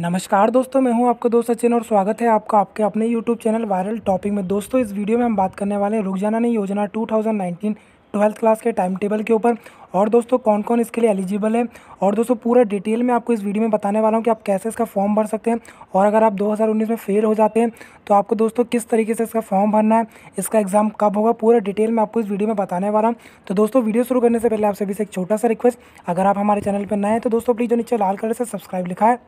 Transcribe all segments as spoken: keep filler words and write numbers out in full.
नमस्कार दोस्तों, मैं हूं आपका दोस्त सचिन और स्वागत है आपका आपके अपने यूट्यूब चैनल वायरल टॉपिक में। दोस्तों इस वीडियो में हम बात करने वाले हैं रुक जाना नहीं योजना दो हज़ार उन्नीस ट्वेल्थ क्लास के टाइम टेबल के ऊपर और दोस्तों कौन कौन इसके लिए एलिजिबल है। और दोस्तों पूरा डिटेल में आपको इस वीडियो में बताने वाला हूं कि आप कैसे इसका फॉर्म भर सकते हैं और अगर आप दो हज़ार उन्नीस में फेल हो जाते हैं तो आपको दोस्तों किस तरीके से इसका फॉर्म भरना है, इसका एग्जाम कब होगा, पूरा डिटेल में आपको इस वीडियो में बताने वाला हूँ। तो दोस्तों वीडियो शुरू करने से पहले आप सभी से एक छोटा सा रिक्वेस्ट, अगर आप हमारे चैनल पर नए हैं तो दोस्तों प्लीज़ जो नीचे लाल कलर से सब्सक्राइब लिखा है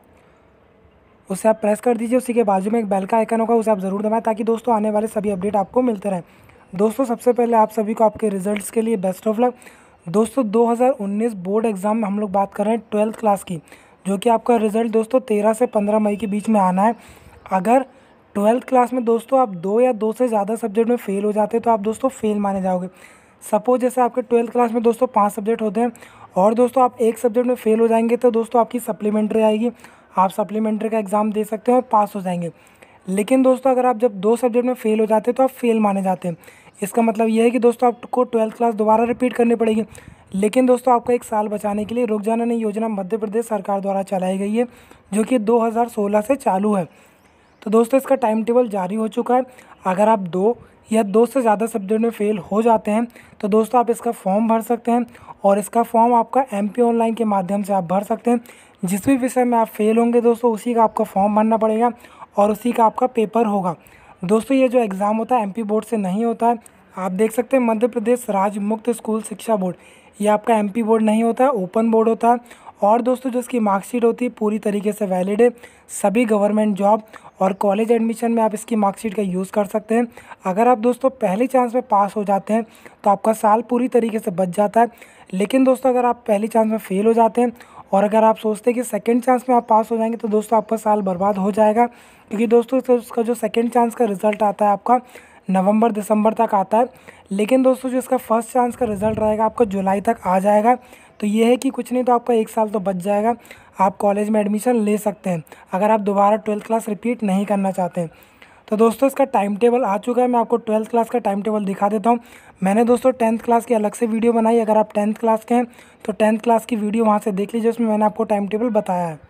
उसे आप प्रेस कर दीजिए। उसी के बाजू में एक बेल का आइकन होगा, उसे आप ज़रूर दबाएं ताकि दोस्तों आने वाले सभी अपडेट आपको मिलते रहें। दोस्तों सबसे पहले आप सभी को आपके रिजल्ट्स के लिए बेस्ट ऑफ लक। दोस्तों दो हज़ार उन्नीस बोर्ड एग्ज़ाम में हम लोग बात कर रहे हैं ट्वेल्थ क्लास की, जो कि आपका रिजल्ट दोस्तों तेरह से पंद्रह मई के बीच में आना है। अगर ट्वेल्थ क्लास में दोस्तों आप दो या दो से ज़्यादा सब्जेक्ट में फेल हो जाते हैं तो आप दोस्तों फेल माने जाओगे। सपोज जैसे आपके ट्वेल्थ क्लास में दोस्तों पाँच सब्जेक्ट होते हैं और दोस्तों आप एक सब्जेक्ट में फेल हो जाएंगे तो दोस्तों आपकी सप्लीमेंट्री आएगी, आप सप्लीमेंट्री का एग्ज़ाम दे सकते हैं और पास हो जाएंगे। लेकिन दोस्तों अगर आप जब दो सब्जेक्ट में फेल हो जाते हैं तो आप फेल माने जाते हैं। इसका मतलब ये है कि दोस्तों आपको ट्वेल्थ क्लास दोबारा रिपीट करनी पड़ेगी। लेकिन दोस्तों आपका एक साल बचाने के लिए रुक जाना नहीं योजना मध्य प्रदेश सरकार द्वारा चलाई गई है, जो कि दो हज़ार सोलह से चालू है। तो दोस्तों इसका टाइम टेबल जारी हो चुका है। अगर आप दो या दो से ज़्यादा सब्जेक्ट में फेल हो जाते हैं तो दोस्तों आप इसका फॉर्म भर सकते हैं और इसका फॉर्म आपका एमपी ऑनलाइन के माध्यम से आप भर सकते हैं। जिस भी विषय में आप फेल होंगे दोस्तों उसी का आपका फॉर्म भरना पड़ेगा और उसी का आपका पेपर होगा। दोस्तों ये जो एग्ज़ाम होता है एमपी बोर्ड से नहीं होता है। आप देख सकते हैं मध्य प्रदेश राज्य मुक्त स्कूल शिक्षा बोर्ड, ये आपका एमपी बोर्ड नहीं होता है, ओपन बोर्ड होता है। और दोस्तों जो इसकी मार्कशीट होती है पूरी तरीके से वैलिड है। सभी गवर्नमेंट जॉब और कॉलेज एडमिशन में आप इसकी मार्कशीट का यूज़ कर सकते हैं। अगर आप दोस्तों पहली चांस में पास हो जाते हैं तो आपका साल पूरी तरीके से बच जाता है। लेकिन दोस्तों अगर आप पहली चांस में फेल हो जाते हैं और अगर आप सोचते हैं कि सेकंड चांस में आप पास हो जाएंगे तो दोस्तों आपका साल बर्बाद हो जाएगा, क्योंकि दोस्तों तो उसका जो सेकंड चांस का रिज़ल्ट आता है आपका नवंबर दिसंबर तक आता है। लेकिन दोस्तों जो इसका फर्स्ट चांस का रिज़ल्ट रहेगा आपका जुलाई तक आ जाएगा। तो ये है कि कुछ नहीं तो आपका एक साल तो बच जाएगा, आप कॉलेज में एडमिशन ले सकते हैं अगर आप दोबारा ट्वेल्थ क्लास रिपीट नहीं करना चाहते हैं। तो दोस्तों इसका टाइम टेबल आ चुका है, मैं आपको ट्वेल्थ क्लास का टाइम टेबल दिखा देता हूँ। मैंने दोस्तों टेंथ क्लास की अलग से वीडियो बनाई, अगर आप टेंथ क्लास के हैं तो टेंथ क्लास की वीडियो वहाँ से देख लीजिए, उसमें मैंने आपको टाइम टेबल बताया है।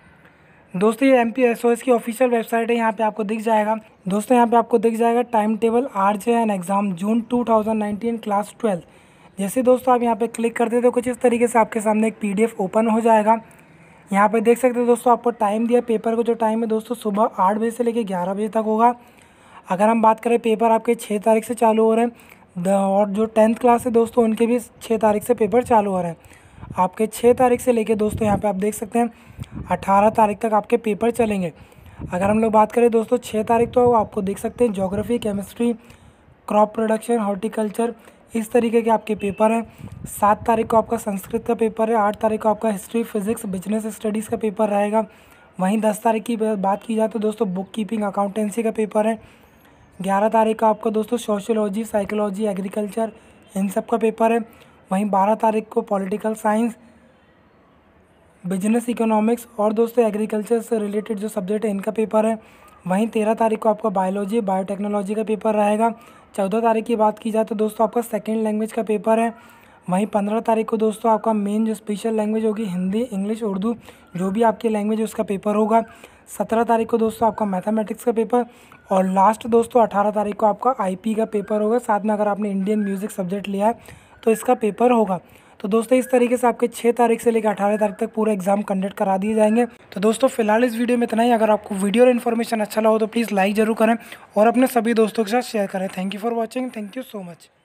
दोस्तों ये M P S O S की ऑफिशियल वेबसाइट है, यहाँ पे आपको दिख जाएगा। दोस्तों यहाँ पे आपको दिख जाएगा time table R J N exam June two thousand nineteen class twelfth. जैसे दोस्तों आप यहाँ पे क्लिक करते हैं तो कुछ इस तरीके से आपके सामने एक पीडीएफ ओपन हो जाएगा। यहाँ पे देख सकते हो दोस्तों आपको टाइम दिया, पेपर को जो टाइम है दोस्तों सुबह आठ बजे से लेकर ग्यारह बजे तक होगा। अगर हम बात करें पेपर आपके छः तारीख से चालू हो रहे हैं और जो टेंथ क्लास है दोस्तों उनके भी छः तारीख से पेपर चालू हो रहे हैं। आपके छः तारीख से लेके दोस्तों यहाँ पे आप देख सकते हैं अठारह तारीख तक आपके पेपर चलेंगे। अगर हम लोग बात करें दोस्तों छः तारीख तो आपको देख सकते हैं geography, chemistry, crop production, horticulture, इस तरीके के आपके पेपर हैं। सात तारीख को आपका संस्कृत का पेपर है। आठ तारीख को आपका हिस्ट्री, फिजिक्स, बिजनेस स्टडीज़ का पेपर रहेगा। वहीं दस तारीख की बात की जाए तो दोस्तों बुक कीपिंग, अकाउंटेंसी का पेपर है। ग्यारह तारीख का आपका दोस्तों सोशियोलॉजी, साइकोलॉजी, एग्रीकल्चर, इन सब का पेपर है। वहीं बारह तारीख को पॉलिटिकल साइंस, बिजनेस इकोनॉमिक्स और दोस्तों एग्रीकल्चर से रिलेटेड जो सब्जेक्ट है इनका पेपर है। वहीं तेरह तारीख को आपका बायोलॉजी, बायोटेक्नोलॉजी का पेपर रहेगा। चौदह तारीख की बात की जाए तो दोस्तों आपका सेकेंड लैंग्वेज का पेपर है। वहीं पंद्रह तारीख को दोस्तों आपका मेन जो स्पेशल लैंग्वेज होगी हिंदी, इंग्लिश, उर्दू, जो भी आपकी लैंग्वेज है उसका पेपर होगा। सत्रह तारीख को दोस्तों आपका मैथमेटिक्स का पेपर और लास्ट दोस्तों अठारह तारीख को आपका आईपी का पेपर होगा। साथ में अगर आपने इंडियन म्यूज़िक सब्जेक्ट लिया है तो इसका पेपर होगा। तो दोस्तों इस तरीके से आपके छः तारीख से लेकर अठारह तारीख तक पूरे एग्जाम कंडक्ट करा दिए जाएंगे। तो दोस्तों फिलहाल इस वीडियो में इतना ही। अगर आपको वीडियो और इन्फॉर्मेशन अच्छा लगा तो प्लीज़ लाइक जरूर करें और अपने सभी दोस्तों के साथ शेयर करें। Thank you for watching, thank you so much.